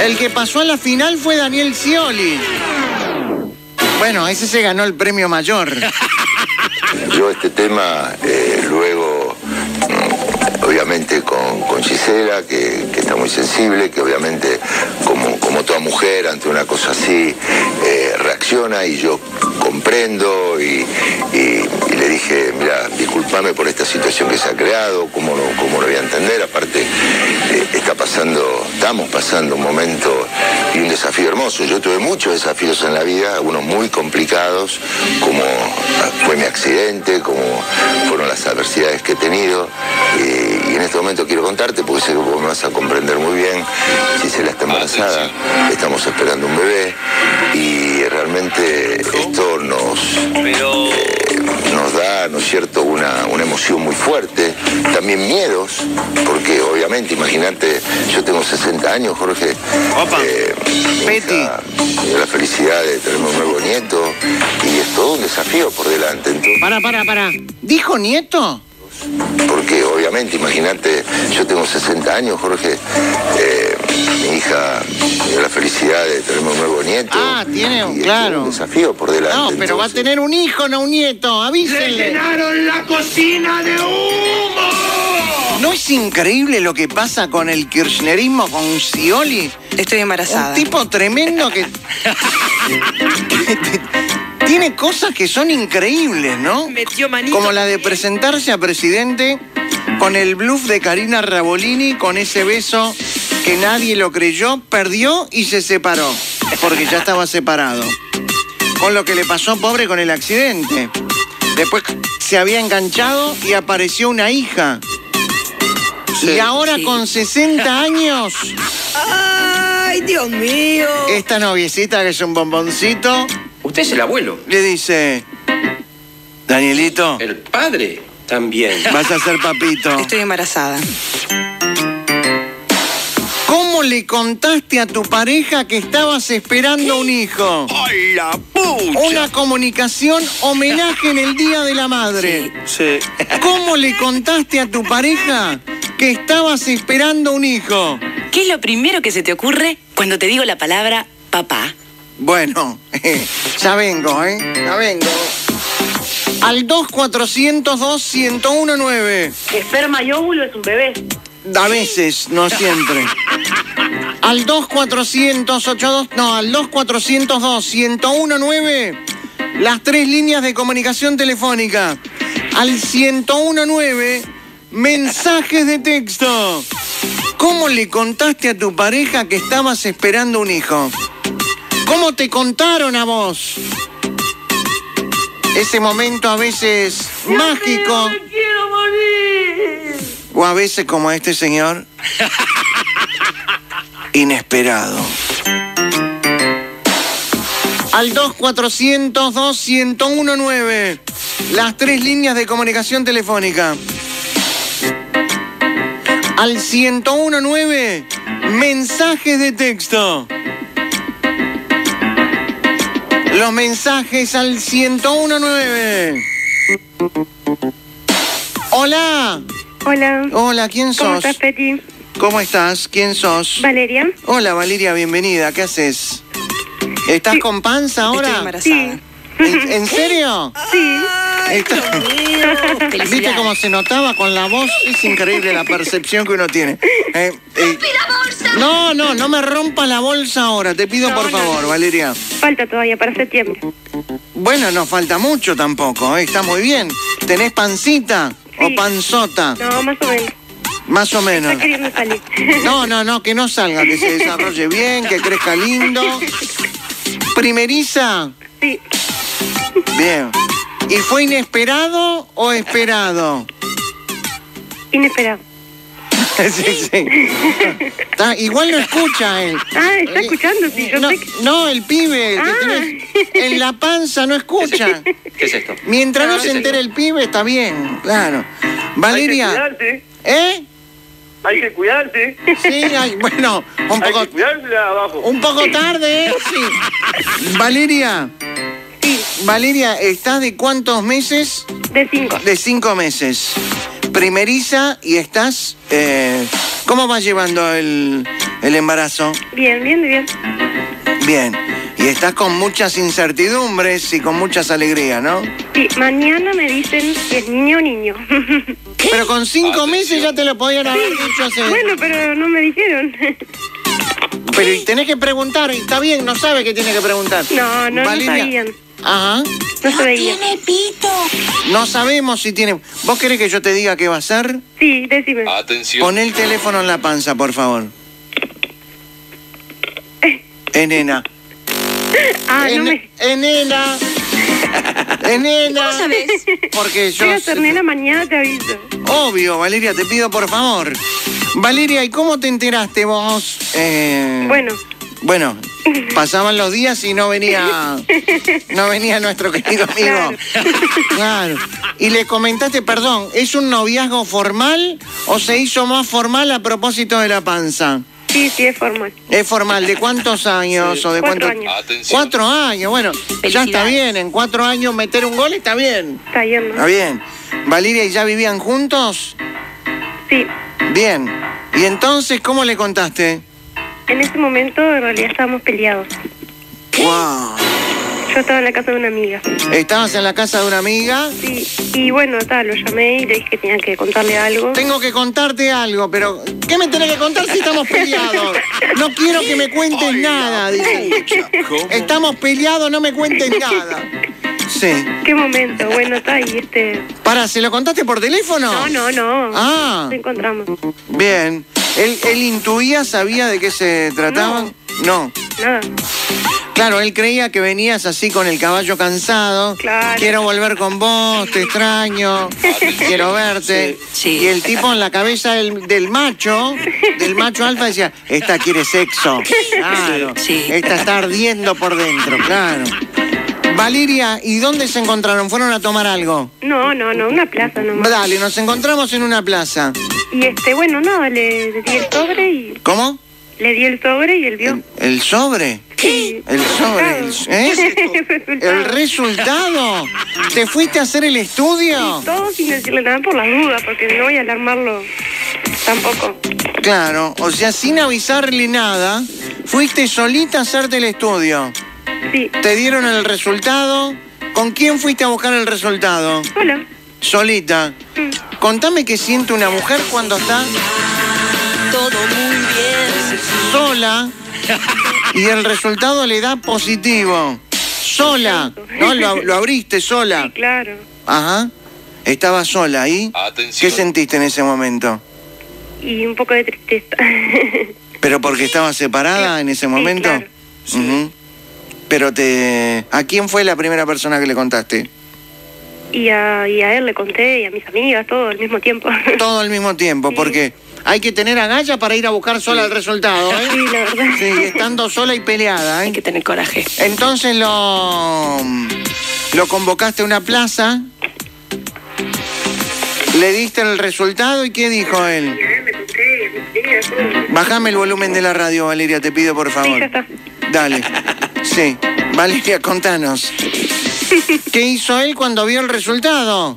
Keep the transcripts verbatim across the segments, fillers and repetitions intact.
El que pasó a la final fue Daniel Scioli. Bueno, ese se ganó el premio mayor. Yo este tema, eh, luego, obviamente con, con Gisela, que, que está muy sensible, que obviamente como, como toda mujer ante una cosa así eh, reacciona, y yo comprendo y, y, y le dije, mira, discúlpame por esta situación que se ha creado, cómo lo, cómo lo voy a entender, aparte eh, está pasando, estamos pasando un momento y un desafío hermoso. Yo tuve muchos desafíos en la vida, algunos muy complicados, como fue mi accidente, como fueron las adversidades que he tenido, y, y en este momento quiero contarte, porque sé que vos me vas a comprender muy bien. Gisela está embarazada, estamos esperando un bebé, y realmente esto nos, eh, nos da, ¿no es cierto?, una, una emoción muy fuerte, también miedos, porque obviamente, imagínate, yo tengo sesenta años, Jorge. Opa. Eh, Peti. La felicidad de tener un nuevo nieto, y es todo un desafío por delante. Entonces, Para, para, para. ¿Dijo nieto? porque obviamente, imagínate, yo tengo sesenta años, Jorge, eh, mi hija tiene la felicidad de tener un nuevo nieto. Ah, tiene un, y claro. Es un desafío por delante. No, pero entonces, va a tener un hijo, no un nieto. Avísenle. ¡Llenaron la cocina de humo! ¿No es increíble lo que pasa con el kirchnerismo, con Scioli? Estoy embarazada. Un tipo tremendo que... Tiene cosas que son increíbles, ¿no? Metió manito. Como la de presentarse a presidente con el bluff de Karina Rabolini, con ese beso que nadie lo creyó, perdió y se separó, porque ya estaba separado. Con lo que le pasó, pobre, con el accidente. Después se había enganchado y apareció una hija. Sí, y ahora sí. con sesenta años, ¡Ay, Dios mío! esta noviecita que es un bomboncito, Usted es el abuelo. le dice, Danielito, El padre también. vas a ser papito. Estoy embarazada. ¿Cómo le contaste a tu pareja que estabas esperando un hijo? ¡Ay, la pucha! Una comunicación homenaje en el Día de la Madre. Sí. ¿Cómo le contaste a tu pareja que estabas esperando un hijo? ¿Qué es lo primero que se te ocurre cuando te digo la palabra papá? Bueno, ya vengo, ¿eh? Ya vengo. Al dos cuatrocientos dos, uno cero uno nueve. Esperma y óvulo es un bebé. A veces, no siempre. Al dos cuatrocientos ochenta y dos, no, al dos cuatrocientos dos, uno cero uno nueve, las tres líneas de comunicación telefónica. Al ciento diecinueve, mensajes de texto. ¿Cómo le contaste a tu pareja que estabas esperando un hijo? ¿Cómo te contaron a vos? Ese momento a veces mágico. ¡Me quiero morir! O a veces, como este señor, inesperado. Al dos cuatrocientos dos, uno cero uno nueve, las tres líneas de comunicación telefónica. Al ciento diecinueve, mensajes de texto. Los mensajes al ciento diecinueve. Hola. Hola. Hola, ¿quién sos? ¿Cómo estás, Peti? ¿Cómo estás? ¿Quién sos? Valeria. Hola, Valeria, bienvenida. ¿Qué haces? ¿Estás Sí. con panza Estoy ahora? embarazada. ¿En, en serio? Sí. Está- ¿Viste Felicidades. cómo se notaba con la voz? Es increíble la percepción que uno tiene. Eh, eh, no, no, no me rompa la bolsa ahora. Te pido No, por no, favor, no. Valeria. Falta todavía para septiembre. Bueno, no falta mucho tampoco, ¿eh? Está muy bien. ¿Tenés pancita o Sí. panzota? No, más o menos. Más o menos. Está queriendo salir. No, no, no, que no salga, que se desarrolle bien, que crezca lindo. Primeriza. Sí. Bien. ¿Y fue inesperado o esperado? Inesperado. Sí, sí. Está- igual no escucha él. Ah, está escuchando, sí. Yo No, sé que... no, el pibe que Ah. tenés en la panza no escucha. ¿Qué es esto? Mientras no Ah. se entere el pibe, está bien, claro. Valeria, cuidarse, ¿eh? hay que cuidarse, Sí, ay, bueno, un hay poco, que cuidarse de abajo. un poco tarde, ¿eh? Sí. Valeria, Sí, Valeria, ¿estás de cuántos meses? de cinco. De cinco meses. Primeriza y estás... eh, ¿Cómo vas llevando el, el embarazo? Bien, bien, bien. Bien. Y estás con muchas incertidumbres y con muchas alegrías, ¿no? Sí, mañana me dicen si es niño o niño. Pero con cinco meses ya te lo podían haber dicho hace... Bueno, pero no me dijeron. Pero y tenés que preguntar, y está bien, no sabe que tiene que preguntar. No, no, Valeria. no sabían. Ajá. No se veía. No sabemos si tiene... ¿Vos querés que yo te diga qué va a hacer? Sí, decime. Pon el teléfono en la panza, por favor. Eh, nena. Ah, Eh, no ne- me... eh, nena. Eh, nena. ¿Cómo sabés? Porque yo... Voy a hacer nena mañana, te aviso. Obvio, Valeria, te pido por favor. Valeria, ¿y cómo te enteraste vos? Eh, Bueno, Bueno, pasaban los días y no venía, no venía nuestro querido amigo. Claro. Y le comentaste, perdón, ¿es un noviazgo formal o se hizo más formal a propósito de la panza? sí, sí, es formal. Es formal, ¿de cuántos años o de Cuatro cuántos? años. Cuatro años, bueno, ya está Felicidades. bien, en cuatro años meter un gol está bien. Está bien, Está ¿no? bien. Valeria, ¿y ya vivían juntos? Sí. Bien. ¿Y entonces cómo le contaste? En ese momento, en realidad, estábamos peleados. Wow. Yo estaba en la casa de una amiga. Estabas en la casa de una amiga. Sí. Y bueno, tal, lo llamé y le dije que tenía que contarle algo. Tengo que contarte algo, pero ¿qué me tenés que contar si estamos peleados? No quiero que me cuentes nada, dice. Estamos peleados, no me cuentes nada. Sí. ¿Qué momento? Bueno, está y este... Para, ¿se lo contaste por teléfono? No, no, no. Ah. Nos encontramos. Bien. ¿Él, él intuía, sabía de qué se trataba? No. Nada. Claro, él creía que venías así con el caballo cansado. Claro. Quiero volver con vos, te extraño, quiero verte. Sí. Y el tipo en la cabeza del, del macho, del macho alfa decía, esta quiere sexo. Claro. Sí. Esta está ardiendo por dentro, claro. Valeria, ¿y dónde se encontraron? ¿Fueron a tomar algo? No, no, no, una plaza nomás. Dale, nos encontramos en una plaza. Y este, bueno, nada, le, le di el sobre y... ¿Cómo? Le di el sobre y él vio. ¿El sobre? Sí. El sobre, el- ¿eh? El resultado. ¿El resultado? ¿Te fuiste a hacer el estudio? Todo sin decirle nada por las dudas, porque no voy a alarmarlo tampoco. Claro, o sea, sin avisarle nada, fuiste solita a hacerte el estudio. Sí. Te dieron el resultado. ¿Con quién fuiste a buscar el resultado? Hola. Solita. Contame qué siente una mujer cuando está Todo muy bien. sola y el resultado le da positivo. Sola. No, lo, lo abriste sola. Sí, claro. Ajá. Estaba sola ahí. ¿Qué sentiste en ese momento? Y un poco de tristeza. ¿Pero porque estaba separada en ese momento? claro. Ujú. Pero te... ¿A quién fue la primera persona que le contaste? Y a, y a él le conté, y a mis amigas, todo al mismo tiempo. Todo al mismo tiempo, Sí. porque hay que tener agallas para ir a buscar sola el resultado, ¿eh? Sí, la verdad. Sí, estando sola y peleada, Hay ¿eh? que tener coraje. Entonces lo... Lo convocaste a una plaza, le diste el resultado y ¿qué dijo él? Bájame el volumen de la radio, Valeria, te pido por favor. Sí, ya está. Dale. Sí. Valeria, contanos. ¿Qué hizo él cuando vio el resultado?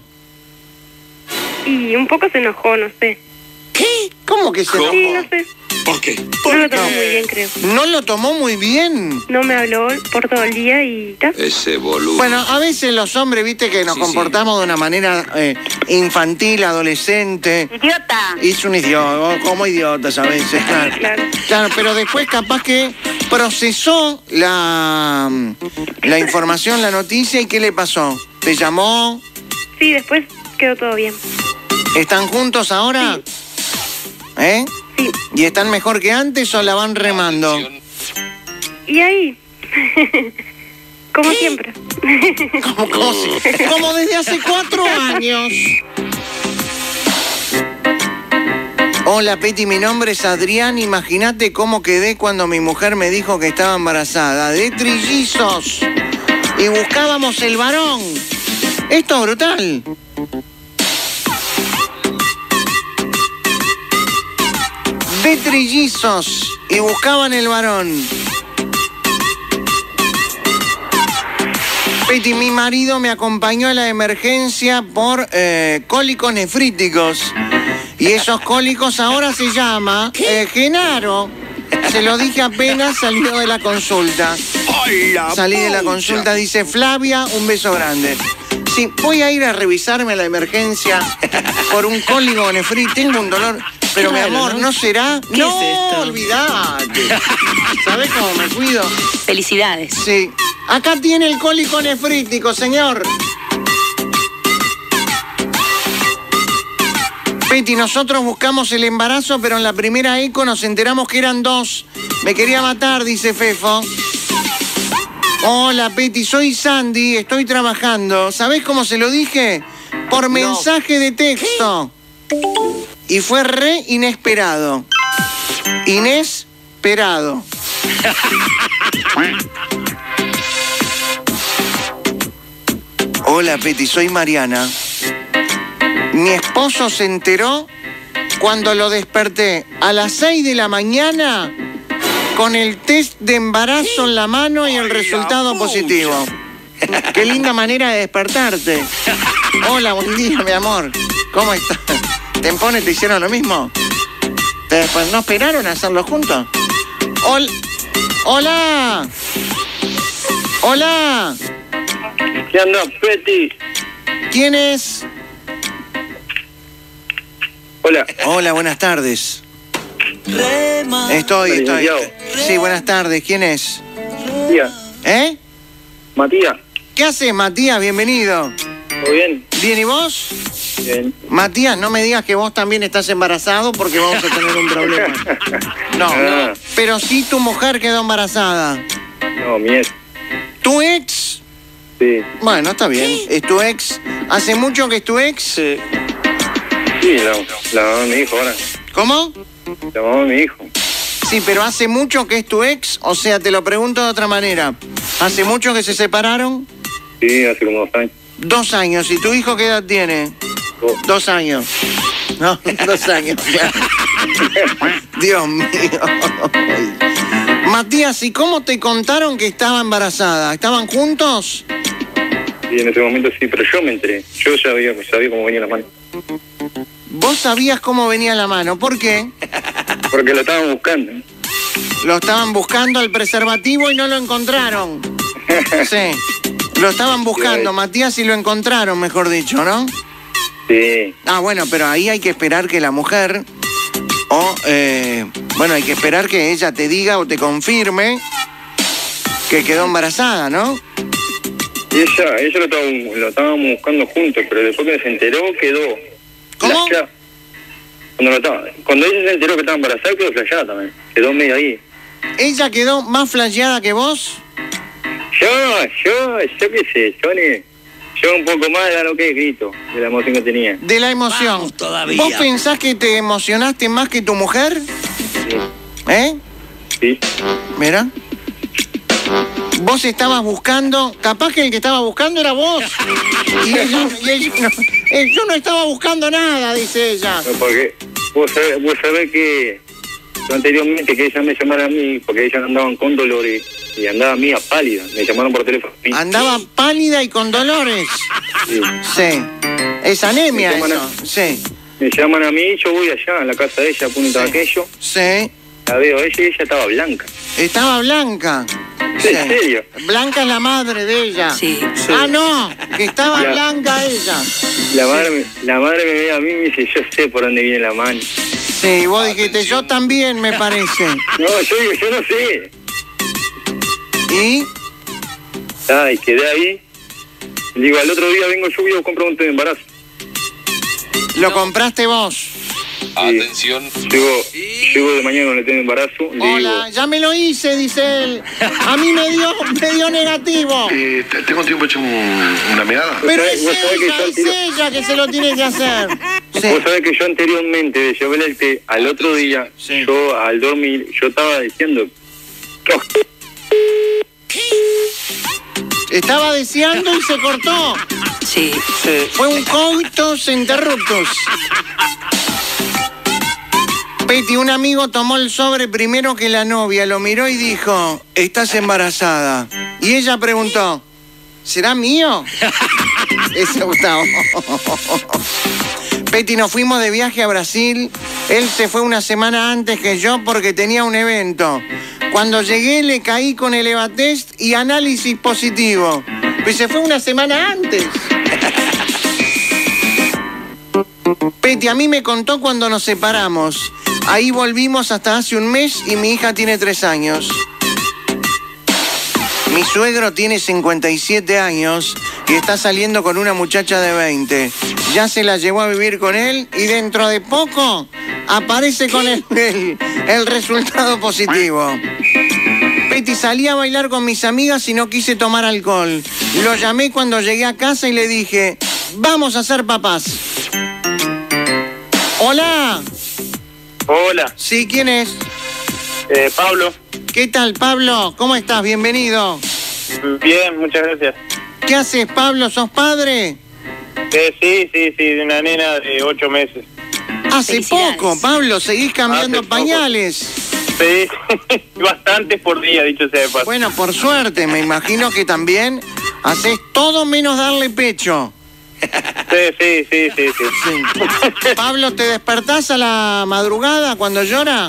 Y un poco se enojó, no sé. ¿Qué? ¿Cómo que se Sí, enojó? no sé. ¿Por qué? No lo tomó muy bien, creo. No lo tomó muy bien. No me habló por todo el día y ta. Ese boludo. Bueno, a veces los hombres, viste, que nos Sí, comportamos de una manera eh, infantil, adolescente. ¡Idiota! Y es un idiota, como idiotas a veces, claro. Claro. Claro, pero después capaz que procesó la, la información, la noticia, ¿y qué le pasó? ¿Te llamó? Sí, después quedó todo bien. ¿Están juntos ahora? ¿Eh? Sí. ¿Y están mejor que antes o la van remando? Y ahí, como siempre. Como, como, si- como desde hace cuatro años. Hola, Peti, mi nombre es Adrián. Imagínate cómo quedé cuando mi mujer me dijo que estaba embarazada. De trillizos. Y buscábamos el varón. Esto es brutal. De trillizos. Y buscaban el varón. Peti, mi marido me acompañó a la emergencia por eh, cólicos nefríticos. Y esos cólicos ahora se llama eh, Genaro. Se lo dije apenas salió de la consulta. ¡Hola, Salí de la pucha! consulta, dice Flavia, un beso grande. Sí, voy a ir a revisarme a la emergencia por un cólico nefrí. Tengo un dolor, pero Claro, mi amor, ¿no? ¿no será? ¿Qué no, es esto? olvidate. ¿Sabés cómo me cuido? Felicidades. Sí. Acá tiene el cólico nefrítico, señor. Peti, nosotros buscamos el embarazo, pero en la primera eco nos enteramos que eran dos. Me quería matar, dice Fefo. Hola, Peti, soy Sandy, estoy trabajando. ¿Sabés cómo se lo dije? Por mensaje de texto. Y fue re inesperado. Inesperado. Hola, Peti, soy Mariana. Mi esposo se enteró cuando lo desperté a las seis de la mañana con el test de embarazo en la mano y el resultado positivo. Qué linda manera de despertarte. Hola, buen día, mi amor. ¿Cómo estás? ¿Tempones te hicieron lo mismo? ¿Te después no esperaron a hacerlo juntos? Hol- Hola. Hola. ¿Qué anda, Peti? ¿Quién es? Hola. Hola, buenas tardes. Estoy, estoy. Licenciado. Sí, buenas tardes. ¿Quién es? Matías. ¿Eh? Matías. ¿Qué haces, Matías? Bienvenido. ¿Todo bien? ¿Bien y vos? Bien. Matías, no me digas que vos también estás embarazado porque vamos a tener un problema. No, Ah. pero sí tu mujer quedó embarazada. No, mi ex. ¿Tu ex? Sí. Bueno, está bien. ¿Es tu ex? ¿Hace mucho que es tu ex? Sí. Sí, la, la mamá de mi hijo ahora. ¿Cómo? La mamá de mi hijo. Sí, pero ¿hace mucho que es tu ex? O sea, te lo pregunto de otra manera. ¿Hace mucho que se separaron? Sí, hace como dos años. Dos años. ¿Y tu hijo qué edad tiene? Dos. Dos años. No, dos años. Dios mío. Matías, ¿y cómo te contaron que estaba embarazada? ¿Estaban juntos? Y en ese momento sí, pero yo me enteré. Yo ya sabía, sabía cómo venía la mano. Vos sabías cómo venía la mano. ¿Por qué? Porque lo estaban buscando. Lo estaban buscando al preservativo y no lo encontraron. Sí. Lo estaban buscando, Matías, y lo encontraron, mejor dicho, ¿no? Sí. Ah, bueno, pero ahí hay que esperar que la mujer, o, eh, bueno, hay que esperar que ella te diga o te confirme que quedó embarazada, ¿no? Y ella, ella lo estaba, lo estábamos buscando juntos, pero después que se enteró, quedó. ¿Cómo? flasheada. Cuando, lo estaba, cuando ella se enteró que estaba embarazada, quedó flasheada también. Quedó medio ahí. ¿Ella quedó más flasheada que vos? Yo, yo, yo qué sé, yo, ni, yo un poco más de lo que he grito, de la emoción que tenía. De la emoción. Vamos todavía. ¿Vos pensás que te emocionaste más que tu mujer? Sí. ¿Eh? Sí. Mira. Vos estabas buscando, capaz que el que estaba buscando era vos. Y ella, y ella no, eh, yo no estaba buscando nada, dice ella. No, porque vos sabés, vos sabés que yo anteriormente que ella me llamara a mí, porque ellas andaban con dolores y andaba mía pálida, me llamaron por teléfono. Andaba pálida y con dolores. Sí. Sí. Es anemia Me llaman eso. Sí. Me llaman a mí, yo voy allá a la casa de ella, a Punta Sí. Aquello, Sí. la veo a ella y ella estaba blanca. Estaba Blanca. Sí. ¿En serio? Blanca es la madre de ella. Sí. Ah, no, que estaba Ya. blanca ella. La madre, me- la madre me ve a mí y me dice, yo sé por dónde viene la mano. Sí, vos dijiste, yo también me parece. No, yo digo, yo no sé. ¿Y? Ay, quedé ahí. Digo, al otro día vengo yo y compro un té de embarazo. Lo compraste vos. Atención. Llego, llego de mañana con el té de embarazo. Le Hola, digo, ya me lo hice, dice él. A mí me dio, me dio negativo. Eh, te- ¿Tengo tiempo de echar un- una mirada? Pero ¿Vos es sabés- vos sabés que ella, yo es tiro- ella que se lo tiene que hacer. Sí. vos sabés que yo anteriormente de llevarle el té, al otro día, Sí. yo al dormir, yo estaba diciendo, "Oh, Estaba deseando y se cortó. Sí. Fue un coitus interruptus. Peti, un amigo tomó el sobre primero que la novia, lo miró y dijo, estás embarazada. Y ella preguntó, ¿será mío? Ese Gustavo. Betty, nos fuimos de viaje a Brasil. Él se fue una semana antes que yo porque tenía un evento. Cuando llegué le caí con el EvaTest y análisis positivo. Pues se fue una semana antes. Betty, a mí me contó cuando nos separamos. Ahí volvimos hasta hace un mes y mi hija tiene tres años. Mi suegro tiene cincuenta y siete años y está saliendo con una muchacha de veinte. Ya se la llevó a vivir con él y dentro de poco aparece con el, el, el resultado positivo. Betty, salí a bailar con mis amigas y no quise tomar alcohol. Lo llamé cuando llegué a casa y le dije, vamos a ser papás. Hola. Hola. Sí, ¿quién es? Eh, Pablo. ¿Qué tal, Pablo? ¿Cómo estás? Bienvenido. Bien, muchas gracias. ¿Qué haces, Pablo? ¿Sos padre? Eh, sí, sí, sí, de una nena de ocho meses. Hace poco, Pablo. Seguís cambiando Hace poco. pañales. Sí, bastantes por día, dicho sea de paso. Bueno, por suerte, me imagino que también haces todo menos darle pecho. Sí, sí, sí, sí, sí. Sí. Pablo, ¿te despertás a la madrugada cuando llora?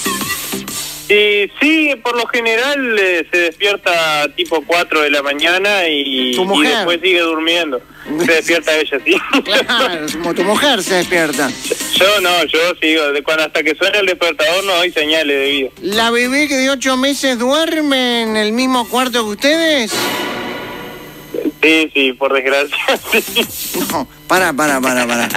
Y sí, por lo general eh, se despierta tipo cuatro de la mañana y, ¿Tu mujer? y después sigue durmiendo. Se despierta ella, sí. Claro, como tu mujer se despierta. Yo no, yo sigo. De cuando hasta que suena el despertador no doy señales de vida. ¿La bebé que de ocho meses duerme en el mismo cuarto que ustedes? Sí, sí, por desgracia. Sí. No, para, para, para, para.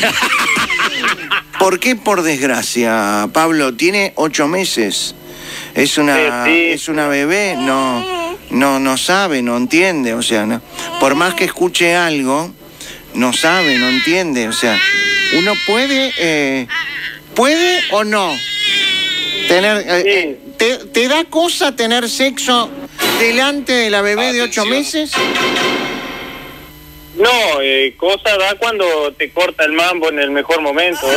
¿Por qué por desgracia, Pablo? Tiene ocho meses. Es una, Sí, sí. es una bebé, no, no, no sabe, no entiende, o sea, no. Por más que escuche algo, no sabe, no entiende, o sea, uno puede, eh, puede o no tener, eh, eh, te, ¿te da cosa tener sexo delante de la bebé de ocho meses? No, eh, cosa da cuando te corta el mambo en el mejor momento.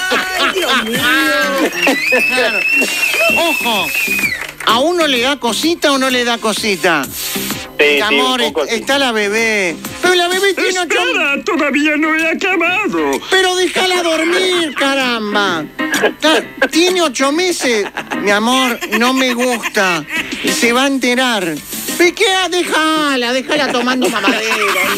Claro. Ojo, ¿a uno le da cosita o no le da cosita? Sí, Mi amor, sí, un poco est- sí. está la bebé. Pero la bebé tiene ocho... Espera, todavía no he acabado. Pero déjala dormir, caramba. Claro, tiene ocho meses. Mi amor, no me gusta. Se va a enterar. ¿Qué? Déjala, déjala tomando mamadera.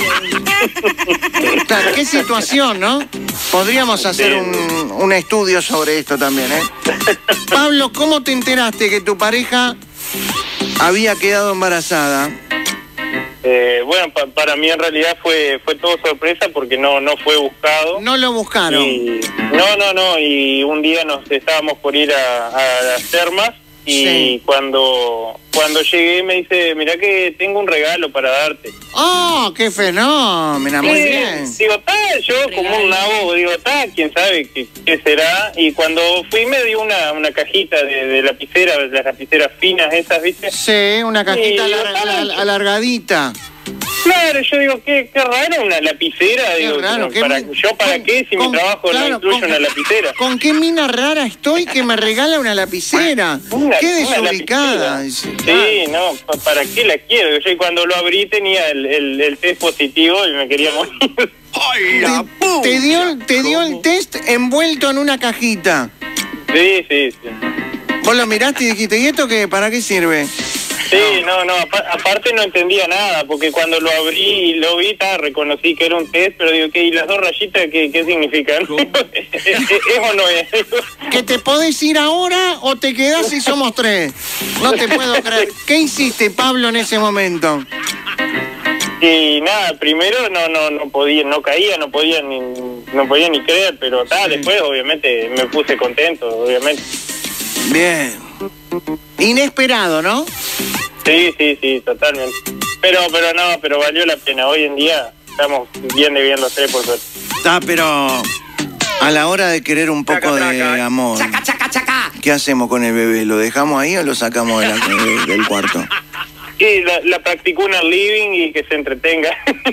Claro, qué situación, ¿no? Podríamos hacer un, un estudio sobre esto también, ¿eh? Pablo, ¿cómo te enteraste que tu pareja había quedado embarazada? Eh, bueno, pa- para mí en realidad fue fue todo sorpresa porque no no fue buscado. No lo buscaron. Y, no, no, no. Y un día nos estábamos por ir a, a las termas y Sí. cuando cuando llegué me dice, mirá que tengo un regalo para darte. ¡Oh, qué fenómeno! Muy Eh, bien. Digo, está, yo como un nabo, digo, está, quién sabe qué, qué será. Y cuando fui me dio una, una cajita de, de lapicera, de las lapiceras finas esas, ¿viste? Sí, una cajita Sí, alar- claro. al- alargadita. Claro, yo digo, qué, qué raro una lapicera, Qué digo, raro, no, qué para, mi- ¿yo para con- qué si con- mi trabajo claro, no incluye con- una lapicera? ¿Con qué mina rara estoy que me regala una lapicera? Una- ¡Qué una desubicada! lapicera. Dice. Sí, no, pa- ¿para qué la quiero? Yo cuando lo abrí tenía el, el, el test positivo y me quería morir. ¡Ay, la Te, te dio, te dio el test envuelto en una cajita. Sí, sí, sí. Vos lo miraste y dijiste, ¿y esto qué? ¿Para qué sirve? Sí, no, no, apa- aparte no entendía nada, porque cuando lo abrí y lo vi, ta, reconocí que era un test, pero digo, ¿qué? ¿Y las dos rayitas qué, qué significan? ¿Es, es- es o no es? ¿Que te podés ir ahora o te quedás si somos tres? No te puedo creer. ¿Qué hiciste, Pablo, en ese momento? Y nada, primero no no no podía, no caía, no podía ni no podía ni creer, pero ta, Sí. después obviamente me puse contento, obviamente. Bien. Inesperado, ¿no? Sí, sí, sí, totalmente. Pero pero no, pero valió la pena. Hoy en día estamos bien de bien los tres, por suerte. Ah, pero a la hora de querer un poco de amor, Chaca, chaca, chaca. ¿qué hacemos con el bebé? ¿Lo dejamos ahí o lo sacamos de la- de- del cuarto? Sí, la, la practicó en el living y que se entretenga.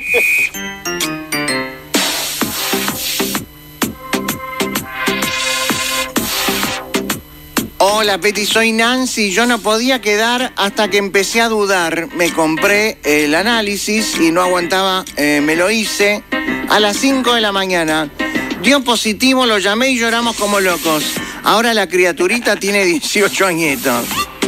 Hola, Betty, soy Nancy. Yo no podía quedar hasta que empecé a dudar. Me compré el análisis y no aguantaba, eh, me lo hice a las cinco de la mañana. Dio positivo, lo llamé y lloramos como locos. Ahora la criaturita tiene dieciocho añitos.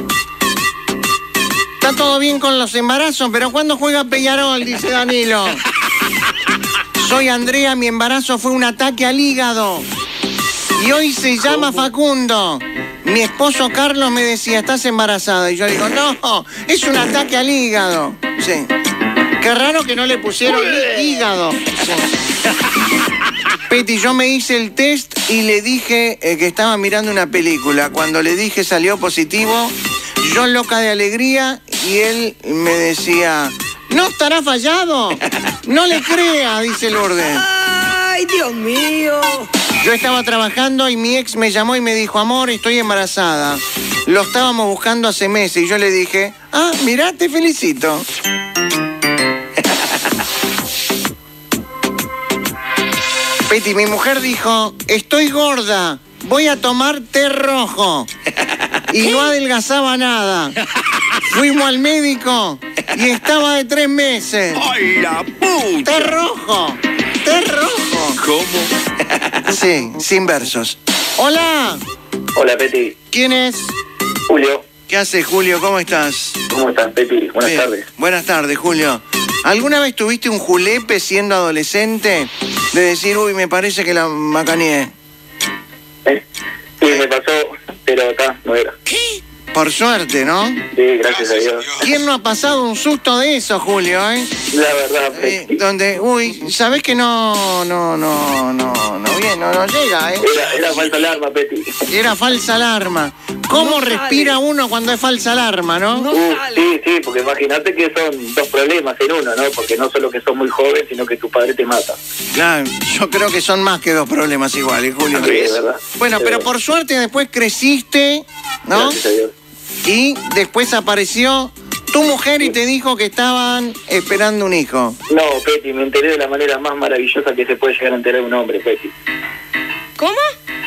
Está todo bien con los embarazos, pero ¿cuándo juega Peñarol? Dice Danilo. Soy Andrea, mi embarazo fue un ataque al hígado. Y hoy se llama Facundo. Mi esposo Carlos me decía, ¿estás embarazada? Y yo digo, no, es un ataque al hígado. Sí. Qué raro que no le pusieron hígado. Sí. Peti, yo me hice el test y le dije eh, que estaba mirando una película. Cuando le dije salió positivo, yo loca de alegría y él me decía, ¿no estará fallado? No le crea, dice Lourdes. ¡Ay, Dios mío! Yo estaba trabajando y mi ex me llamó y me dijo, amor, estoy embarazada. Lo estábamos buscando hace meses y yo le dije, ah, mirá, te felicito. Peti, mi mujer dijo, estoy gorda, voy a tomar té rojo. Y no adelgazaba nada. Fuimos al médico y estaba de tres meses. ¡Ay, la puta! ¡Té rojo! ¡Té rojo! ¿Cómo? Sí, sin versos. ¡Hola! Hola, Peti. ¿Quién es? Julio. ¿Qué haces, Julio? ¿Cómo estás? ¿Cómo estás, Peti? Buenas Bien. tardes. Buenas tardes, Julio. ¿Alguna vez tuviste un julepe siendo adolescente? De decir, uy, me parece que la macaneé. ¿Eh? Sí, me pasó, pero acá no era. Por suerte, ¿no? Sí, gracias a Dios. ¿Quién no ha pasado un susto de eso, Julio, eh? La verdad, Eh, Peti. donde, uy, ¿sabés que no, no, no, no, no, bien, no, no llega, eh? Era, era falsa alarma, Peti. Era falsa alarma. ¿Cómo No sale. respira uno cuando es falsa alarma, no? No Uh, sale. sí, sí, porque imagínate que son dos problemas en uno, ¿no? Porque no solo que sos muy joven, sino que tu padre te mata. Claro, yo creo que son más que dos problemas iguales, Julio. Sí, es verdad. Bueno, Es pero verdad. por suerte después creciste, ¿no? Gracias a Dios. Y después apareció tu mujer y te dijo que estaban esperando un hijo. No, Peti, me enteré de la manera más maravillosa que se puede llegar a enterar un hombre, Peti. ¿Cómo?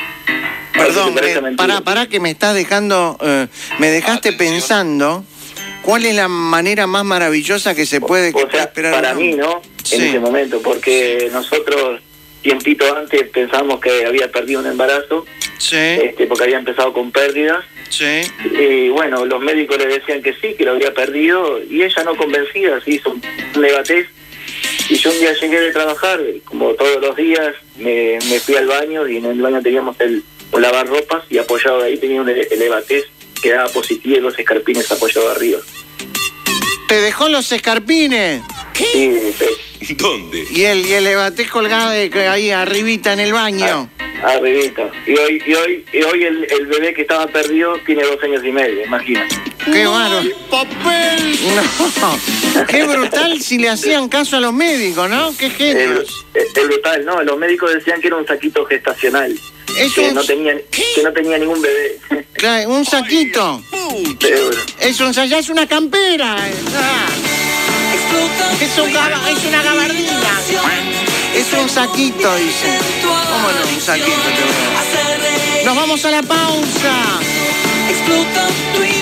Perdón, Parece eh, mentira. pará, pará que me estás dejando, eh, me dejaste Atención. pensando cuál es la manera más maravillosa que se puede que O pueda sea, esperar para un mí, hombre. ¿no? Sí. En ese momento, porque nosotros, tiempito antes, pensamos que había perdido un embarazo, Sí, este, porque había empezado con pérdidas. sí. Y bueno, los médicos le decían que sí, que lo había perdido, y ella no convencida, se hizo un negatez. Y yo un día llegué de trabajar, como todos los días, me, me fui al baño y en el baño teníamos el un lavarropas y apoyado ahí tenía un ele- elevatez que daba positivo y los escarpines apoyados arriba. Te dejó los escarpines Sí, Peti. ¿Dónde? y el, y el levatés colgado de- que ahí arribita en el baño. Arribita. Y hoy, y hoy, y hoy el, el bebé que estaba perdido tiene dos años y medio, imagínate. ¡Qué bárbaro! ¡Papel! No, qué brutal si le hacían caso a los médicos, ¿no? ¡Qué Es genios! brutal, ¿no? Los médicos decían que era un saquito gestacional. Es Que un, no tenía, que no tenía ningún bebé. claro, un saquito. Seguro. Es un, ya es una campera. Ah, es, un gaba- es una gabardina. Es un saquito, dice. ¿Cómo no? Un saquito, te voy a- Nos vamos a la pausa. Explota tu